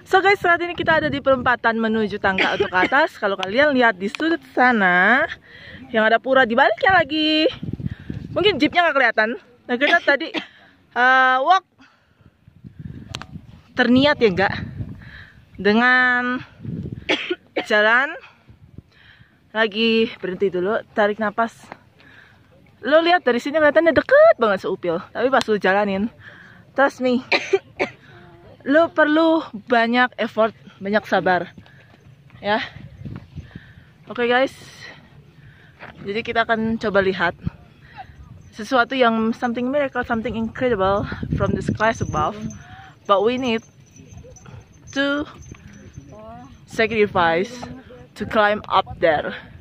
So guys, saat ini kita ada di perempatan menuju tangga untuk ke atas. Kalau kalian lihat di sudut sana, yang ada pura di baliknya lagi. Mungkin jeepnya nggak kelihatan. Nah kita tadi walk terniat ya enggak, dengan jalan. Lagi berhenti dulu, tarik napas. Lo lihat dari sini kelihatannya deket banget seupil, tapi pas lo jalanin, trust me, lo perlu banyak effort, banyak sabar, ya. Oke guys, jadi kita akan coba lihat sesuatu yang something miracle, something incredible from the skies above, but we need to sacrifice to climb up there.